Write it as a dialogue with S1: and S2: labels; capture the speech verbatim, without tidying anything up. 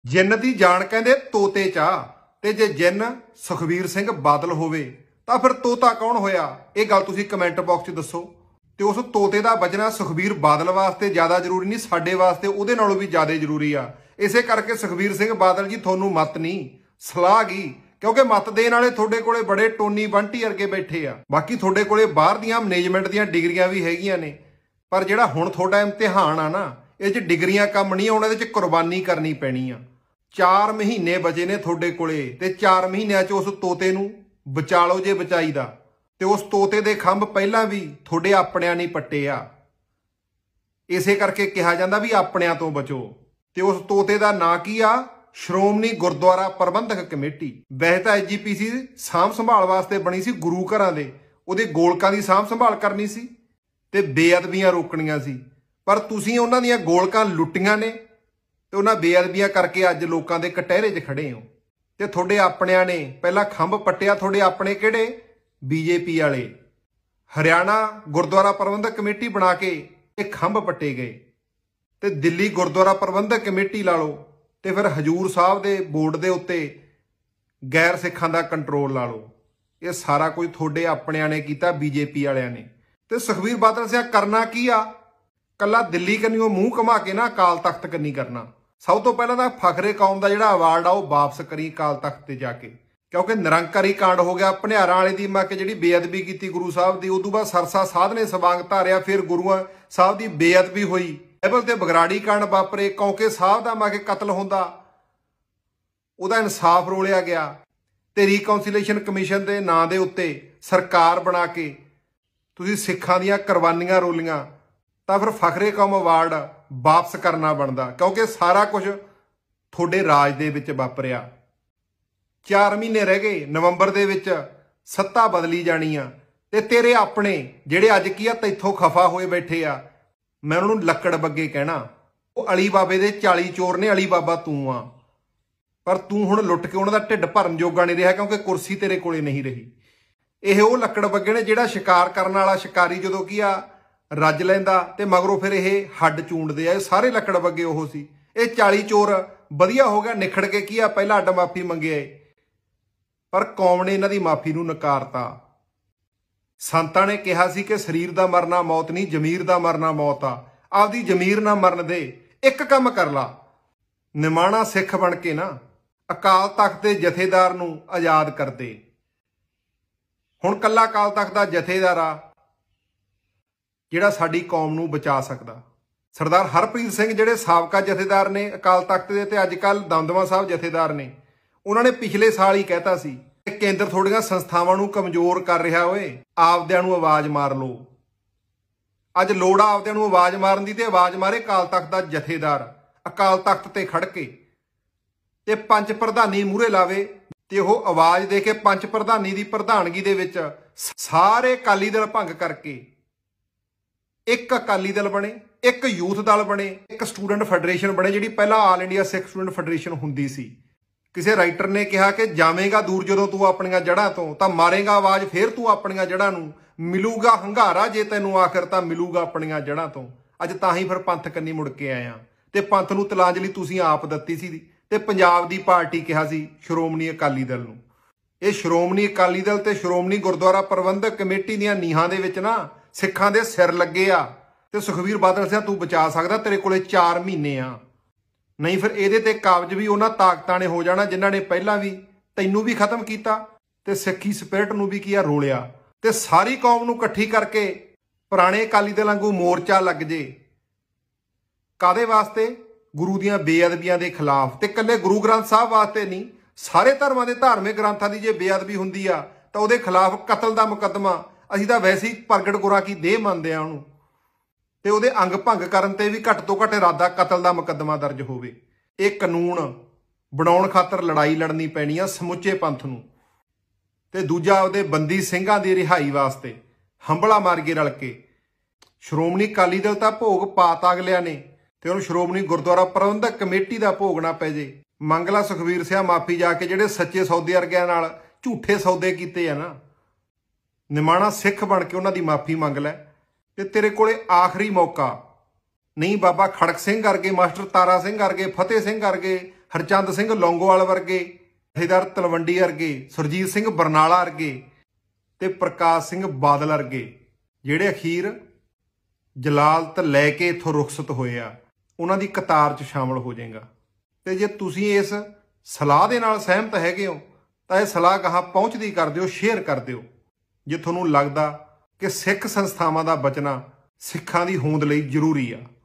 S1: ਜਿੰਨ ਦੀ ਜਾਣ ਕਹਿੰਦੇ ਤੋਤੇ ਚਾਹ, ਤੇ ਜੇ ਜਿੰਨ ਸੁਖਬੀਰ ਸਿੰਘ ਬਾਦਲ ਹੋਵੇ ਤਾਂ ਫਿਰ ਤੋਤਾ ਕੌਣ ਹੋਇਆ? ਇਹ ਗੱਲ ਤੁਸੀਂ ਕਮੈਂਟ ਬਾਕਸ 'ਚ ਦੱਸੋ। ਤੇ ਉਸ ਤੋਤੇ ਦਾ ਬਚਣਾ ਸੁਖਬੀਰ ਬਾਦਲ ਵਾਸਤੇ ਜ਼ਿਆਦਾ ਜ਼ਰੂਰੀ ਨਹੀਂ, ਸਾਡੇ ਵਾਸਤੇ ਉਹਦੇ ਨਾਲੋਂ ਵੀ ਜ਼ਿਆਦਾ ਜ਼ਰੂਰੀ ਆ। ਇਸੇ ਕਰਕੇ ਸੁਖਬੀਰ ਸਿੰਘ ਬਾਦਲ ਜੀ ਤੁਹਾਨੂੰ ਮਤ ਨਹੀਂ ਸਲਾਹ ਗਈ, ਕਿਉਂਕਿ ਮਤ ਦੇਣ ਵਾਲੇ ਤੁਹਾਡੇ ਕੋਲੇ ਬੜੇ ਟੋਨੀ ਬੰਟੀ ਵਰਗੇ ਬੈਠੇ ਆ। ਬਾਕੀ ਤੁਹਾਡੇ ਕੋਲੇ ਬਾਹਰ ਦੀਆਂ ਮੈਨੇਜਮੈਂਟ ਦੀਆਂ ਡਿਗਰੀਆਂ ਵੀ ਹੈਗੀਆਂ ਨੇ, ਪਰ ਜਿਹੜਾ ਹੁਣ ਤੁਹਾਡਾ ਇਮਤਿਹਾਨ ਆ ਨਾ, ਇਹ 'ਚ ਡਿਗਰੀਆਂ ਕੰਮ ਨਹੀਂ ਆਉਣਾ, ਇਹਦੇ 'ਚ ਕੁਰਬਾਨੀ ਕਰਨੀ ਪੈਣੀ ਆ। ਚਾਰ ਮਹੀਨੇ ਬਚੇ ਨੇ ਤੁਹਾਡੇ ਕੋਲੇ, ਤੇ ਚਾਰ ਮਹੀਨਿਆਂ 'ਚ ਉਸ ਤੋਤੇ ਨੂੰ ਬਚਾ ਲਓ ਜੇ ਬਚਾਈ ਦਾ। ਤੇ ਉਸ ਤੋਤੇ ਦੇ ਖੰਭ ਪਹਿਲਾਂ ਵੀ ਤੁਹਾਡੇ ਆਪਣਿਆਂ ਨੇ ਪੱਟੇ ਆ, ਇਸੇ ਕਰਕੇ ਕਿਹਾ ਜਾਂਦਾ ਵੀ ਆਪਣਿਆਂ ਤੋਂ ਬਚੋ। ਤੇ ਉਸ ਤੋਤੇ ਦਾ ਨਾਂ ਕੀ ਆ? ਸ਼੍ਰੋਮਣੀ ਗੁਰਦੁਆਰਾ ਪ੍ਰਬੰਧਕ ਕਮੇਟੀ। ਵੈਸੇ ਤਾਂ ਐਸ ਜੀ ਪੀ ਸੀ ਸਾਂਭ ਸੰਭਾਲ ਵਾਸਤੇ ਬਣੀ ਸੀ, ਗੁਰੂ ਘਰਾਂ ਦੇ ਉਹਦੇ ਗੋਲਕਾਂ ਦੀ ਸਾਂਭ ਸੰਭਾਲ ਕਰਨੀ ਸੀ ਤੇ ਬੇਅਦਬੀਆਂ ਰੋਕਣੀਆਂ ਸੀ, ਪਰ ਤੁਸੀਂ ਉਹਨਾਂ ਦੀਆਂ ਗੋਲਕਾਂ ਲੁੱਟੀਆਂ ਨੇ ਤੇ ਉਹਨਾਂ ਬੇਅਦਬੀਆਂ ਕਰਕੇ ਅੱਜ ਲੋਕਾਂ ਦੇ ਕਟਹਿਰੇ 'ਚ ਖੜੇ ਹੋ। ਤੇ ਤੁਹਾਡੇ ਆਪਣਿਆਂ ਨੇ ਪਹਿਲਾਂ ਖੰਭ ਪੱਟਿਆ। ਤੁਹਾਡੇ ਆਪਣੇ ਕਿਹੜੇ? ਬੀ ਜੇ ਪੀ ਵਾਲੇ। ਹਰਿਆਣਾ ਗੁਰਦੁਆਰਾ ਪ੍ਰਬੰਧਕ ਕਮੇਟੀ ਬਣਾ ਕੇ ਇਹ ਖੰਭ ਪੱਟੇ ਗਏ। ਤੇ ਦਿੱਲੀ ਗੁਰਦੁਆਰਾ ਪ੍ਰਬੰਧਕ ਕਮੇਟੀ ਲਾ ਲਓ, ਤੇ ਫਿਰ ਹਜੂਰ ਸਾਹਿਬ ਦੇ ਬੋਰਡ ਦੇ ਉੱਤੇ ਗੈਰ ਸਿੱਖਾਂ ਦਾ ਕੰਟਰੋਲ ਲਾ ਲਓ। ਇਹ ਸਾਰਾ ਕੁਝ ਤੁਹਾਡੇ ਆਪਣਿਆਂ ਨੇ ਕੀਤਾ, ਬੀ ਜੇ ਪੀ ਵਾਲਿਆਂ ਨੇ। ਤੇ ਸੁਖਬੀਰ ਬਾਦਲ ਸਿਆ ਕਰਨਾ ਕੀ ਆ? ਕੱਲਾ ਦਿੱਲੀ ਕੰਨੀਓ ਮੂੰਹ ਘੁਮਾ ਕੇ ਨਾ ਅਕਾਲ ਤਖਤ ਕੰਨੀ ਕਰਨਾ। ਸਭ ਤੋਂ ਪਹਿਲਾਂ ਤਾਂ ਫਖਰੇ ਕੌਮ ਦਾ ਜਿਹੜਾ ਅਵਾਰਡ ਆ ਉਹ ਵਾਪਸ ਕਰੀ ਅਕਾਲ ਤਖਤ ਤੇ ਜਾ ਕੇ, ਕਿਉਂਕਿ ਨਿਰੰਕਾਰੀ ਕਾਂਡ ਹੋ ਗਿਆ। ਭਨਿਆਰਾਂ ਵਾਲੇ ਦੀ ਮੱਕ ਜਿਹੜੀ ਬੇਅਦਬੀ ਕੀਤੀ ਗੁਰੂ ਸਾਹਿਬ ਦੀ, ਉਦੋਂ ਬਾਅਦ ਸਰਸਾ ਸਾਧ ਨੇ ਸਵਾਂਗ ਧਾਰਿਆ, ਫਿਰ ਗੁਰੂਆਂ ਸਾਹਿਬ ਦੀ ਬੇਅਦਬੀ ਹੋਈ, ਬਾਈਬਲ ਤੇ ਬਗਰਾੜੀ ਕਾਂਡ ਵਾਪਰੇ, ਕੌਂਕੇ ਸਾਹਿਬ ਦਾ ਮੱਕ ਕਤਲ ਹੁੰਦਾ, ਉਹਦਾ ਇਨਸਾਫ ਰੋਲਿਆ ਗਿਆ। ਤੇ ਰੀਕਾਉਂਸੀਲੇਸ਼ਨ ਕਮਿਸ਼ਨ ਦੇ ਨਾਂ ਦੇ ਉੱਤੇ ਸਰਕਾਰ ਬਣਾ ਕੇ ਤੁਸੀਂ ਸਿੱਖਾਂ ਦੀਆਂ ਕੁਰਬਾਨੀਆਂ ਰੋਲੀਆਂ, ਤਾਂ ਫਿਰ ਫਖਰੇ ਕੌਮ ਅਵਾਰਡ ਵਾਪਸ ਕਰਨਾ ਬਣਦਾ, ਕਿਉਂਕਿ ਸਾਰਾ ਕੁਝ ਤੁਹਾਡੇ ਰਾਜ ਦੇ ਵਿੱਚ ਵਾਪਰਿਆ। ਚਾਰ ਮਹੀਨੇ ਰਹਿ ਗਏ, ਨਵੰਬਰ ਦੇ ਵਿੱਚ ਸੱਤਾ ਬਦਲੀ ਜਾਣੀ ਆ। ਤੇ ਤੇਰੇ ਆਪਣੇ ਜਿਹੜੇ ਅੱਜ ਕੀ ਆ ਤੈਥੋਂ ਖਫਾ ਹੋਏ ਬੈਠੇ ਆ, ਮੈਂ ਉਹਨਾਂ ਨੂੰ ਲੱਕੜ ਬੱਗੇ ਕਹਿਣਾ। ਉਹ ਅਲੀ ਬਾਬੇ ਦੇ ਚਾਲੀ ਚੋਰ ਨੇ, ਅਲੀ ਬਾਬਾ ਤੂੰ ਆ, ਪਰ ਤੂੰ ਹੁਣ ਲੁੱਟ ਕੇ ਉਹਨਾਂ ਦਾ ਢਿੱਡ ਭਰਨ ਜੋਗਾ ਨਹੀਂ ਰਿਹਾ, ਕਿਉਂਕਿ ਕੁਰਸੀ ਤੇਰੇ ਕੋਲੇ ਨਹੀਂ ਰਹੀ। ਇਹ ਉਹ ਲੱਕੜ ਬੱਗੇ ਨੇ ਜਿਹੜਾ ਸ਼ਿਕਾਰ ਕਰਨ ਵਾਲਾ ਸ਼ਿਕਾਰੀ ਜਦੋਂ ਕੀ ਆ ਰੱਜ ਲੈਂਦਾ ਤੇ ਮਗਰੋਂ ਫਿਰ ਇਹ ਹੱਡ ਚੂੰਡਦੇ ਆ। ਇਹ ਸਾਰੇ ਲੱਕੜ ਬੱਗੇ ਉਹ ਸੀ। ਇਹ ਚਾਲੀ ਚੋਰ ਵਧੀਆ ਹੋ ਗਿਆ, ਨਿਖੜ ਕੇ ਕੀ ਆ ਪਹਿਲਾਂ ਅੱਡ ਮਾਫੀ ਮੰਗਿਆ, ਪਰ ਕੌਮ ਨੇ ਇਹਨਾਂ ਦੀ ਮਾਫੀ ਨੂੰ ਨਕਾਰਤਾ। ਸੰਤਾਂ ਨੇ ਕਿਹਾ ਸੀ ਕਿ ਸਰੀਰ ਦਾ ਮਰਨਾ ਮੌਤ ਨਹੀਂ, ਜ਼ਮੀਰ ਦਾ ਮਰਨਾ ਮੌਤ ਆ। ਆਪਦੀ ਜ਼ਮੀਰ ਨਾ ਮਰਨ ਦੇ, ਇੱਕ ਕੰਮ ਕਰ ਲਾ, ਨਿਮਾਣਾ ਸਿੱਖ ਬਣ ਕੇ ਨਾ ਅਕਾਲ ਤਖਤ ਦੇ ਜਥੇਦਾਰ ਨੂੰ ਆਜ਼ਾਦ ਕਰ ਦੇ। ਹੁਣ ਕੱਲਾ ਅਕਾਲ ਤਖਤ ਦਾ ਜਥੇਦਾਰ ਆ ਜਿਹੜਾ ਸਾਡੀ ਕੌਮ ਨੂੰ ਬਚਾ ਸਕਦਾ। ਸਰਦਾਰ ਹਰਪ੍ਰੀਤ ਸਿੰਘ ਜਿਹੜੇ ਸਾਬਕਾ ਜਥੇਦਾਰ ਨੇ ਅਕਾਲ ਤਖਤ ਦੇ ਤੇ ਅੱਜ ਕੱਲ੍ਹ ਦਮਦਮਾ ਸਾਹਿਬ ਜਥੇਦਾਰ ਨੇ, ਉਹਨਾਂ ਨੇ ਪਿਛਲੇ ਸਾਲ ਹੀ ਕਹਿਤਾ ਸੀ ਕਿ ਕੇਂਦਰ ਥੋੜੀਆਂ ਸੰਸਥਾਵਾਂ ਨੂੰ ਕਮਜ਼ੋਰ ਕਰ ਰਿਹਾ, ਓਏ ਆਪਦਿਆਂ ਨੂੰ ਆਵਾਜ਼ ਮਾਰ ਲਓ। ਅੱਜ ਲੋੜ ਆ ਆਪਦਿਆਂ ਨੂੰ ਆਵਾਜ਼ ਮਾਰਨ ਦੀ, ਤੇ ਆਵਾਜ਼ ਮਾਰੇ ਅਕਾਲ ਤਖਤ ਦਾ ਜਥੇਦਾਰ ਅਕਾਲ ਤਖਤ ਤੇ ਖੜ ਕੇ ਤੇ ਪੰਚ ਪ੍ਰਧਾਨੀ ਮੂਹਰੇ ਲਾਵੇ, ਤੇ ਉਹ ਆਵਾਜ਼ ਦੇ ਕੇ ਪੰਚ ਪ੍ਰਧਾਨੀ ਦੀ ਪ੍ਰਧਾਨਗੀ ਦੇ ਵਿੱਚ ਸਾਰੇ ਅਕਾਲੀ ਦਲ ਭੰਗ ਕਰਕੇ ਇੱਕ ਅਕਾਲੀ ਦਲ ਬਣੇ, ਇੱਕ ਯੂਥ ਦਲ ਬਣੇ, ਇੱਕ ਸਟੂਡੈਂਟ ਫੈਡਰੇਸ਼ਨ ਬਣੇ, ਜਿਹੜੀ ਪਹਿਲਾਂ all India Sikh student federation ਹੁੰਦੀ ਸੀ। ਕਿਸੇ ਰਾਈਟਰ ਨੇ ਕਿਹਾ ਕਿ ਜਾਵੇਂਗਾ ਦੂਰ ਜਦੋਂ ਤੂੰ ਆਪਣੀਆਂ ਜੜ੍ਹਾਂ ਤੋਂ, ਤਾਂ ਮਾਰੇਗਾ ਆਵਾਜ਼ ਫੇਰ ਤੂੰ ਆਪਣੀਆਂ ਜੜ੍ਹਾਂ ਨੂੰ, ਮਿਲੂਗਾ ਹੰਗਾਰਾ ਜੇ ਤੈਨੂੰ ਆਖਰ ਤਾਂ ਮਿਲੂਗਾ ਆਪਣੀਆਂ ਜੜ੍ਹਾਂ ਤੋਂ। ਅੱਜ ਤਾਂ ਹੀ ਫਿਰ ਪੰਥ ਕੰਨੀ ਮੁੜ ਕੇ ਆਏ ਆ, ਤੇ ਪੰਥ ਨੂੰ ਤਲਾਂਜਲੀ ਤੁਸੀਂ ਆਪ ਦਿੱਤੀ ਸੀ, ਤੇ ਪੰਜਾਬ ਦੀ ਪਾਰਟੀ ਕਿਹਾ ਸੀ ਸ਼੍ਰੋਮਣੀ ਅਕਾਲੀ ਦਲ ਨੂੰ। ਇਹ ਸ਼੍ਰੋਮਣੀ ਅਕਾਲੀ ਦਲ ਤੇ ਸ਼੍ਰੋਮਣੀ ਗੁਰਦੁਆਰਾ ਪ੍ਰਬੰਧਕ ਕਮੇਟੀ ਦੀਆਂ ਨੀਹਾਂ ਦੇ ਵਿੱਚ ਨਾ ਸਿੱਖਾਂ ਦੇ ਸਿਰ ਲੱਗੇ ਆ। ਤੇ ਸੁਖਬੀਰ ਬਾਦਲ ਸਿਆ ਤੂੰ ਬਚਾ ਸਕਦਾ, ਤੇਰੇ ਕੋਲੇ ਚਾਰ ਮਹੀਨੇ ਆ, ਨਹੀਂ ਫਿਰ ਇਹਦੇ ਤੇ ਕਾਬਜ਼ ਵੀ ਉਹਨਾਂ ਤਾਕਤਾਂ ਨੇ ਹੋ ਜਾਣਾ ਜਿਨ੍ਹਾਂ ਨੇ ਪਹਿਲਾਂ ਵੀ ਤੈਨੂੰ ਵੀ ਖਤਮ ਕੀਤਾ ਤੇ ਸਿੱਖੀ ਸਪਿਰਿਟ ਨੂੰ ਵੀ ਕੀ ਆ ਰੋਲਿਆ। ਤੇ ਸਾਰੀ ਕੌਮ ਨੂੰ ਇਕੱਠੀ ਕਰਕੇ ਪੁਰਾਣੇ ਅਕਾਲੀ ਦਲ ਵਾਂਗੂ ਮੋਰਚਾ ਲੱਗ ਜੇ। ਕਾਦੇ ਵਾਸਤੇ? ਗੁਰੂ ਦੀਆਂ ਬੇਅਦਬੀਆਂ ਦੇ ਖਿਲਾਫ। ਤੇ ਇਕੱਲੇ ਗੁਰੂ ਗ੍ਰੰਥ ਸਾਹਿਬ ਵਾਸਤੇ ਨਹੀਂ, ਸਾਰੇ ਧਰਮਾਂ ਦੇ ਧਾਰਮਿਕ ਗ੍ਰੰਥਾਂ ਦੀ ਜੇ ਬੇਅਦਬੀ ਹੁੰਦੀ ਆ ਤਾਂ ਉਹਦੇ ਖਿਲਾਫ ਕਤਲ ਦਾ ਮੁਕੱਦਮਾ, ਅਸੀਂ ਤਾਂ ਵੈਸੇ ਹੀ ਪ੍ਰਗਟ ਗੁਰਾਂ ਕੀ ਦੇਹ ਮੰਨਦੇ ਆ ਉਹਨੂੰ, ਤੇ ਉਹਦੇ ਅੰਗ ਭੰਗ ਕਰਨ ਤੇ ਵੀ ਘੱਟ ਤੋਂ ਘੱਟ ਇਰਾਦਾ ਕਤਲ ਦਾ ਮੁਕੱਦਮਾ ਦਰਜ ਹੋਵੇ। ਇਹ ਕਾਨੂੰਨ ਬਣਾਉਣ ਖਾਤਰ ਲੜਾਈ ਲੜਨੀ ਪੈਣੀ ਆ ਸਮੁੱਚੇ ਪੰਥ ਨੂੰ। ਤੇ ਦੂਜਾ ਉਹਦੇ ਬੰਦੀ ਸਿੰਘਾਂ ਦੀ ਰਿਹਾਈ ਵਾਸਤੇ ਹੰਬਲਾ ਮਾਰ ਕੇ ਰਲ ਕੇ। ਸ਼੍ਰੋਮਣੀ ਅਕਾਲੀ ਦਲ ਤਾਂ ਭੋਗ ਪਾਤਾ ਅਗਲਿਆਂ ਨੇ, ਤੇ ਉਹਨੂੰ ਸ਼੍ਰੋਮਣੀ ਗੁਰਦੁਆਰਾ ਪ੍ਰਬੰਧਕ ਕਮੇਟੀ ਦਾ ਭੋਗ ਨਾ ਪੈ ਜੇ। ਮੰਗਲਾ ਸੁਖਬੀਰ ਸਿਆ ਮਾਫੀ ਜਾ ਕੇ, ਜਿਹੜੇ ਸੱਚੇ ਸੌਦੇ ਵਰਗਿਆਂ ਨਾਲ ਝੂਠੇ ਸੌਦੇ ਕੀਤੇ ਆ ਨਾ, ਨਿਮਾਣਾ ਸਿੱਖ ਬਣ ਕੇ ਉਹਨਾਂ ਦੀ ਮਾਫੀ ਮੰਗ ਲੈ। ਤੇ ਤੇਰੇ ਕੋਲੇ ਆਖਰੀ ਮੌਕਾ ਨਹੀਂ, ਬਾਬਾ ਖੜਕ ਸਿੰਘ ਵਰਗੇ, ਮਾਸਟਰ ਤਾਰਾ ਸਿੰਘ ਵਰਗੇ, ਫਤਿਹ ਸਿੰਘ ਵਰਗੇ, ਹਰਚੰਦ ਸਿੰਘ ਲੌਂਗੋਵਾਲ ਵਰਗੇ, ਜਥੇਦਾਰ ਤਲਵੰਡੀ ਵਰਗੇ, ਸੁਰਜੀਤ ਸਿੰਘ ਬਰਨਾਲਾ ਵਰਗੇ ਤੇ ਪ੍ਰਕਾਸ਼ ਸਿੰਘ ਬਾਦਲ ਵਰਗੇ ਜਿਹੜੇ ਅਖੀਰ ਜਲਾਲਤ ਲੈ ਕੇ ਇੱਥੋਂ ਰੁਖਸਤ ਹੋਏ ਆ, ਉਹਨਾਂ ਦੀ ਕਤਾਰ 'ਚ ਸ਼ਾਮਲ ਹੋ ਜਾਏਗਾ। ਤੇ ਜੇ ਤੁਸੀਂ ਇਸ ਸਲਾਹ ਦੇ ਨਾਲ ਸਹਿਮਤ ਹੈਗੇ ਹੋ ਤਾਂ ਇਹ ਸਲਾਹ ਗਾਹਾਂ ਪਹੁੰਚਦੀ ਕਰ ਦਿਓ, ਸ਼ੇਅਰ ਕਰ ਦਿਓ। ਜੇ ਤੁਹਾਨੂੰ ਲੱਗਦਾ ਕਿ ਸਿੱਖ ਸੰਸਥਾਵਾਂ ਦਾ ਬਚਣਾ ਸਿੱਖਾਂ ਦੀ ਹੋਂਦ ਲਈ ਜ਼ਰੂਰੀ ਆ।